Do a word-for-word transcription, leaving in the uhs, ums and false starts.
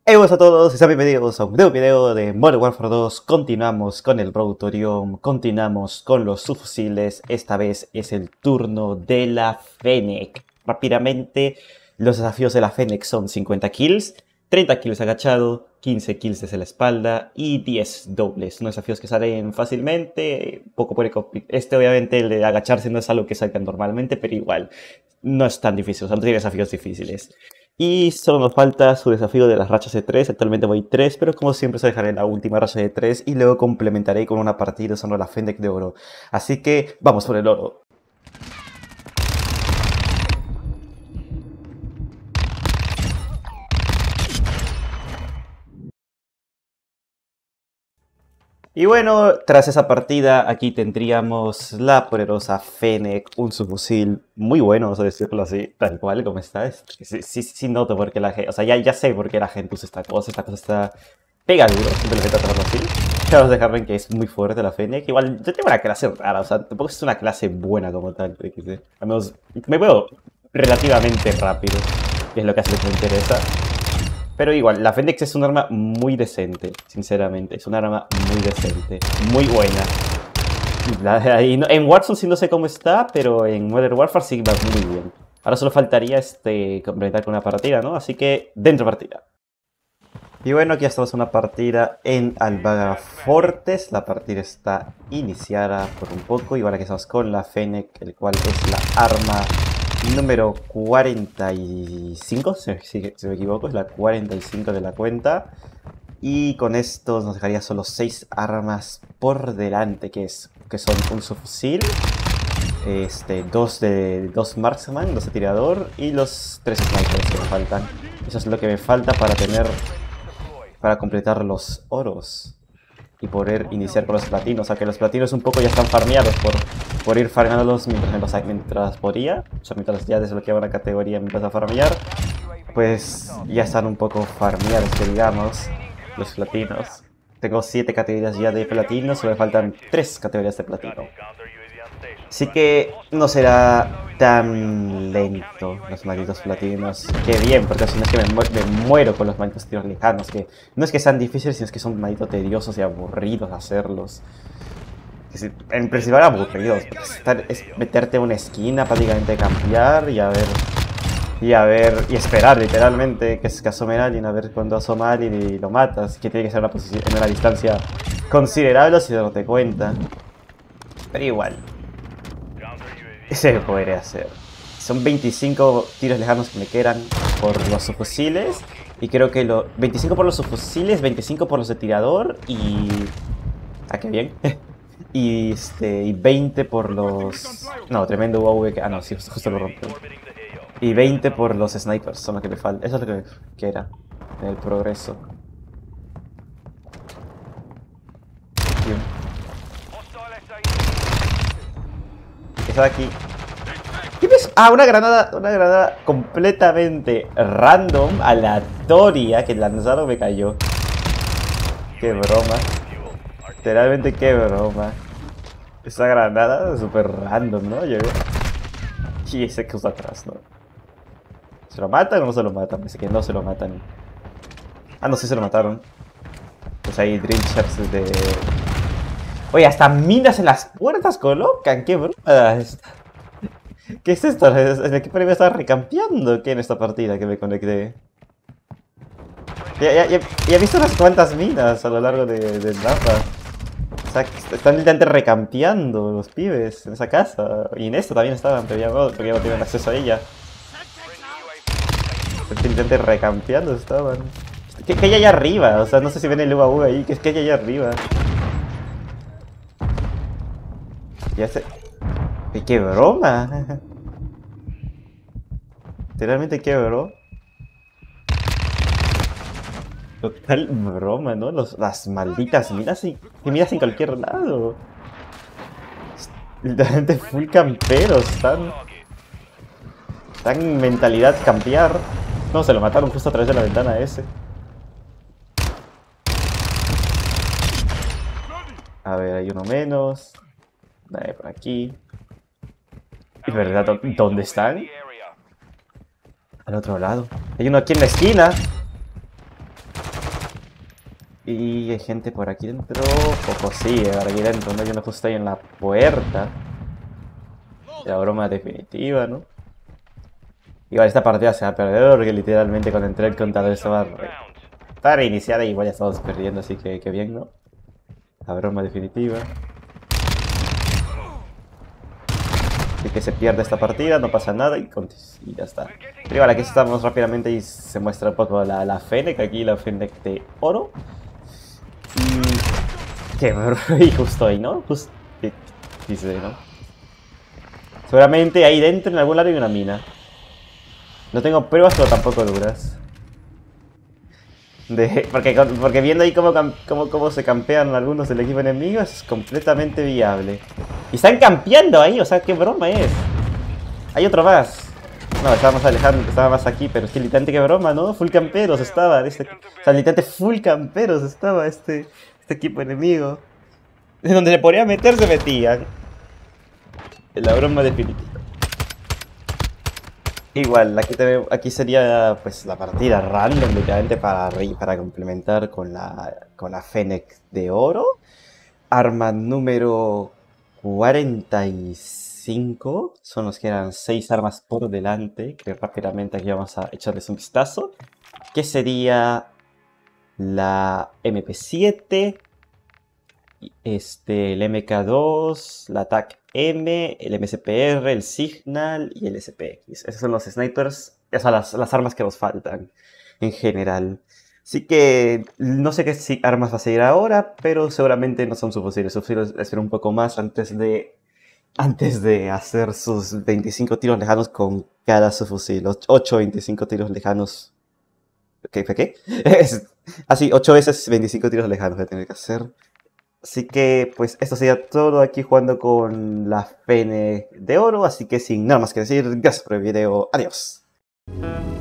Hey, buenas a todos y sean bienvenidos a un nuevo video de Modern Warfare dos. Continuamos con el Road to Orion, continuamos con los subfusiles. Esta vez es el turno de la Fennec. Rápidamente, los desafíos de la Fennec son cincuenta kills, treinta kills agachado, quince kills desde la espalda y diez dobles. Son desafíos que salen fácilmente, poco puede complicar. Este obviamente el de agacharse no es algo que salga normalmente, pero igual no es tan difícil, o sea, no tiene desafíos difíciles. Y solo nos falta su desafío de las rachas de tres. Actualmente voy tres, pero como siempre se dejaré la última racha de tres y luego complementaré con una partida usando la Fennec de oro. Así que vamos por el oro. Y bueno, tras esa partida, aquí tendríamos la poderosa Fennec, un subfusil muy bueno, vamos a decirlo así, tal cual como está. Es, sí, sí, sí noto porque la gente, o sea, ya, ya sé por qué la gente usa esta cosa, esta cosa está pega duro, simplemente tratarlo así. Vamos a dejarlo en que es muy fuerte la Fennec. Igual, yo tengo una clase rara, o sea, tampoco es una clase buena como tal, al menos me veo relativamente rápido, que es lo que hace que me interesa. Pero igual, la Fennec es un arma muy decente, sinceramente. Es un arma muy decente, muy buena. La, y no, en Warzone sí no sé cómo está, pero en Modern Warfare sí va muy bien. Ahora solo faltaría este, completar con una partida, ¿no? Así que, dentro partida. Y bueno, aquí estamos en una partida en Al-Bagra Fortes. La partida está iniciada por un poco. Y ahora que estamos con la Fennec, el cual es la arma número cuarenta y cinco, si, si, si me equivoco, es la cuarenta y cinco de la cuenta. Y con esto nos dejaría solo seis armas por delante, que, es, que son un subfusil, este, dos de dos marksman, dos de tirador y los tres snipers que me faltan. Eso es lo que me falta para tener, para completar los oros y poder iniciar con los platinos. O sea que los platinos un poco ya están farmeados por, por ir farmeándolos mientras, mientras podía. O sea, mientras ya desbloqueaba una categoría me empezó a farmear. Pues ya están un poco farmeados, que digamos, los platinos. Tengo siete categorías ya de platino, solo me faltan tres categorías de platino. Así que no será tan lento los malditos platinos. Qué bien, porque si no es que me, mu me muero con los malditos tiros lejanos. Que no es que sean difíciles, sino es que son malditos tediosos y aburridos hacerlos. Es, en principal aburridos, porque estar, es meterte en una esquina, prácticamente cambiar y a ver... Y a ver, y esperar literalmente que, que asome alguien, a ver cuando asoma alguien y lo matas. Que tiene que ser una posición, en una distancia considerable si no te cuenta. Pero igual. Se podría hacer. Son veinticinco tiros lejanos que me quedan por los subfusiles. Y creo que lo... veinticinco por los subfusiles, veinticinco por los de tirador y... Ah, qué bien. y este y veinte por los... No, tremendo U A V que... Ah, no, sí, justo lo rompí. Y veinte por los snipers, son los que me faltan. Eso es lo que, que era en el progreso. Bien. Está aquí. ¿Qué ves? Ah, una granada, una granada completamente random, aleatoria, que lanzaron me cayó. Qué broma. Literalmente qué broma. Esa granada es súper random, ¿no? Llegó. Y ese que usa atrás, ¿no? ¿Se lo matan o no se lo matan? Pensé que no se lo matan. Ah, no, sí se lo mataron. Pues ahí drill shots de... Oye, hasta minas en las puertas colocan. ¿Qué broma es? ¿Qué es esto? ¿El equipo me está recampeando? ¿Qué en esta partida que me conecté? Ya, ya, ya, ya he visto unas cuantas minas a lo largo de, del mapa. O sea, están literalmente recampeando los pibes en esa casa. Y en esto también estaban, pero ya no, porque ya no tienen acceso a ella. Literalmente recampeando estaban. ¿Qué, ¿Qué hay allá arriba? O sea, no sé si ven el U A V ahí. ¿Qué, qué hay allá arriba? Ya sé. ¡Qué broma! Literalmente qué broma. Total broma, ¿no? Los, las malditas minas y minas en cualquier lado. Literalmente full camperos. Están... Están en mentalidad campear. No, se lo mataron justo a través de la ventana ese. A ver, hay uno menos. Nadie por aquí. ¿Es verdad? ¿Dónde están? Al otro lado. Hay uno aquí en la esquina. Y hay gente por aquí dentro. Poco sí, por aquí dentro, ¿no? Yo me justo ahí en la puerta. La broma definitiva, ¿no? Igual esta partida se va a perder porque literalmente cuando entré el contador se va a re... Está reiniciada y igual ya estamos perdiendo, así que, que bien, ¿no? La broma definitiva. Así que se pierde esta partida, no pasa nada y, y ya está. Pero igual aquí estamos rápidamente y se muestra un poco la, la Fennec, aquí la Fennec de oro. Y... que y justo ahí, ¿no? Justo... dice, ¿no? Seguramente ahí dentro en algún lado hay una mina. No tengo pruebas, pero tampoco duras. De, porque, porque viendo ahí cómo, cómo, cómo se campean algunos del equipo enemigo es completamente viable. Y están campeando ahí, o sea, qué broma es. Hay otro más. No, estaba más alejado, estaba más aquí, pero es que literalmente qué broma, ¿no? Full camperos estaba. Este, o sea, literalmente full camperos estaba este, este equipo enemigo. De donde se podía meter, se metían. La broma definitiva. Igual, aquí, te, aquí sería pues la partida random, literalmente para, para complementar con la, con la Fennec de oro. Arma número cuarenta y cinco. Son los que eran seis armas por delante. Que rápidamente aquí vamos a echarles un vistazo. Que sería la M P siete. Este, el M K dos, la T A C M, el M S P R, el Signal y el S P X. Esos son los snipers, o sea, las, las armas que nos faltan en general. Así que no sé qué si armas va a seguir ahora, pero seguramente no son suficientes. Suficientes esperar un poco más antes de, antes de hacer sus veinticinco tiros lejanos con cada subfusil. ocho veinticinco tiros lejanos. ¿Qué? ¿Qué? Así, ocho veces veinticinco tiros lejanos voy a tener que hacer. Así que, pues, esto sería todo aquí jugando con la Fennec de oro. Así que sin nada más que decir, gracias por el video. Adiós.